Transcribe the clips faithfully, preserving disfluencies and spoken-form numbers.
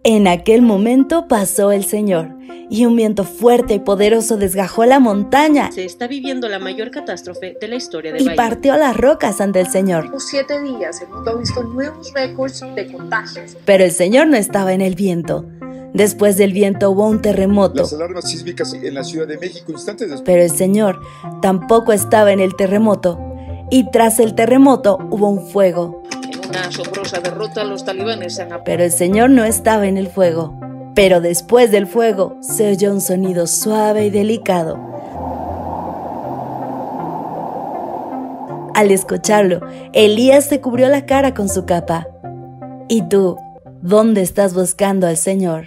En aquel momento pasó el Señor, y un viento fuerte y poderoso desgajó la montaña. Se está viviendo la mayor catástrofe de la historia de Y Bahía. partió las rocas ante el Señor. Por siete días el mundo ha visto nuevos récords de contagios. Pero el Señor no estaba en el viento. Después del viento hubo un terremoto. Las alarmas sísmicas en la Ciudad de México instantes después. Pero el Señor tampoco estaba en el terremoto. Y tras el terremoto hubo un fuego. En una asombrosa derrota, los talibanes se han ap- Pero el Señor no estaba en el fuego. Pero después del fuego se oyó un sonido suave y delicado. Al escucharlo, Elías se cubrió la cara con su capa. ¿Y tú, dónde estás buscando al Señor?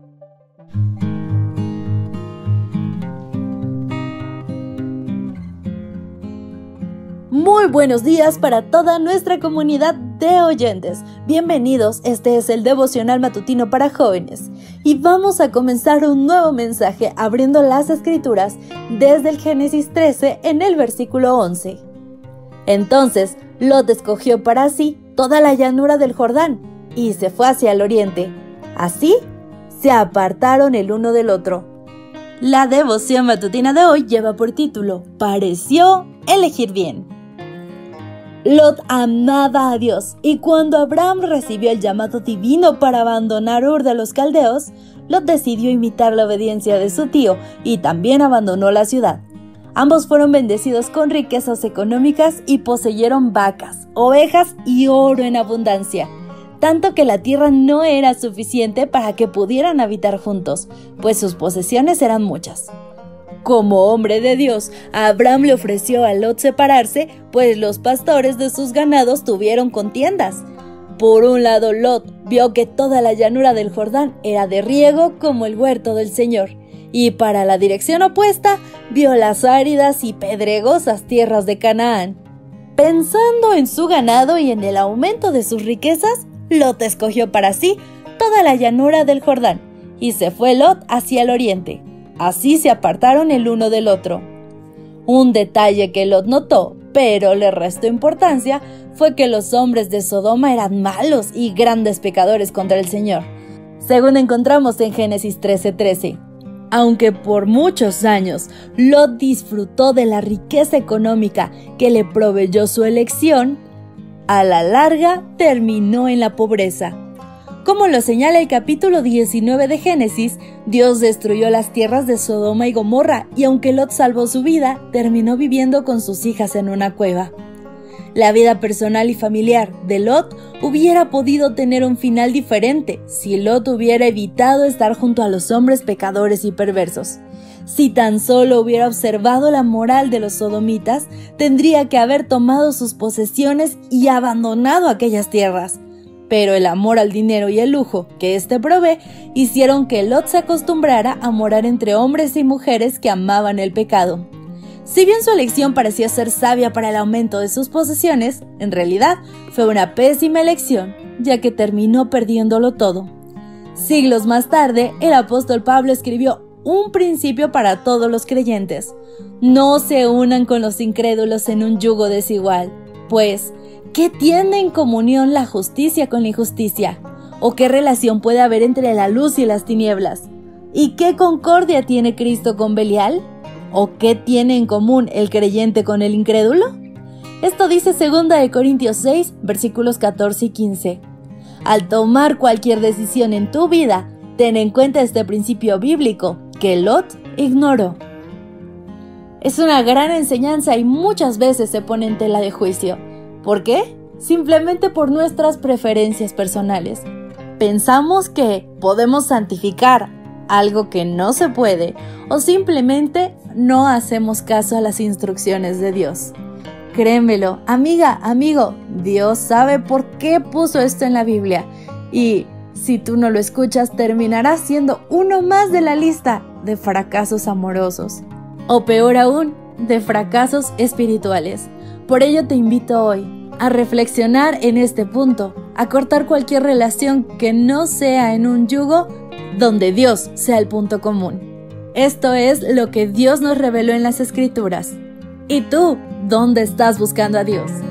Muy buenos días para toda nuestra comunidad de oyentes. Bienvenidos, este es el devocional matutino para jóvenes. Y vamos a comenzar un nuevo mensaje abriendo las escrituras desde el Génesis trece en el versículo once. Entonces, Lot escogió para sí toda la llanura del Jordán y se fue hacia el oriente. Así, se apartaron el uno del otro. La devoción matutina de hoy lleva por título, Pareció elegir bien. Lot amaba a Dios, y cuando Abraham recibió el llamado divino para abandonar Ur de los Caldeos, Lot decidió imitar la obediencia de su tío y también abandonó la ciudad. Ambos fueron bendecidos con riquezas económicas y poseyeron vacas, ovejas y oro en abundancia, tanto que la tierra no era suficiente para que pudieran habitar juntos, pues sus posesiones eran muchas. Como hombre de Dios, Abraham le ofreció a Lot separarse, pues los pastores de sus ganados tuvieron contiendas. Por un lado, Lot vio que toda la llanura del Jordán era de riego como el huerto del Señor, y para la dirección opuesta, vio las áridas y pedregosas tierras de Canaán. Pensando en su ganado y en el aumento de sus riquezas, Lot escogió para sí toda la llanura del Jordán, y se fue Lot hacia el oriente. Así se apartaron el uno del otro. Un detalle que Lot notó, pero le restó importancia, fue que los hombres de Sodoma eran malos y grandes pecadores contra el Señor, según encontramos en Génesis trece trece. Aunque por muchos años Lot disfrutó de la riqueza económica que le proveyó su elección, a la larga terminó en la pobreza. Como lo señala el capítulo diecinueve de Génesis, Dios destruyó las tierras de Sodoma y Gomorra, y aunque Lot salvó su vida, terminó viviendo con sus hijas en una cueva. La vida personal y familiar de Lot hubiera podido tener un final diferente si Lot hubiera evitado estar junto a los hombres pecadores y perversos. Si tan solo hubiera observado la moral de los sodomitas, tendría que haber tomado sus posesiones y abandonado aquellas tierras. Pero el amor al dinero y el lujo que éste provee hicieron que Lot se acostumbrara a morar entre hombres y mujeres que amaban el pecado. Si bien su elección parecía ser sabia para el aumento de sus posesiones, en realidad fue una pésima elección, ya que terminó perdiéndolo todo. Siglos más tarde, el apóstol Pablo escribió un principio para todos los creyentes: no se unan con los incrédulos en un yugo desigual, pues ¿qué tiene en comunión la justicia con la injusticia? ¿O qué relación puede haber entre la luz y las tinieblas? ¿Y qué concordia tiene Cristo con Belial? ¿O qué tiene en común el creyente con el incrédulo? Esto dice segunda de Corintios seis, versículos catorce y quince. Al tomar cualquier decisión en tu vida, ten en cuenta este principio bíblico que Lot ignoró. Es una gran enseñanza y muchas veces se pone en tela de juicio. ¿Por qué? Simplemente por nuestras preferencias personales. Pensamos que podemos santificar algo que no se puede, o simplemente no hacemos caso a las instrucciones de Dios. Créemelo, amiga, amigo, Dios sabe por qué puso esto en la Biblia, y si tú no lo escuchas, terminarás siendo uno más de la lista de fracasos amorosos, o peor aún, de fracasos espirituales. Por ello te invito hoy a reflexionar en este punto, a cortar cualquier relación que no sea en un yugo donde Dios sea el punto común. Esto es lo que Dios nos reveló en las Escrituras. ¿Y tú, dónde estás buscando a Dios?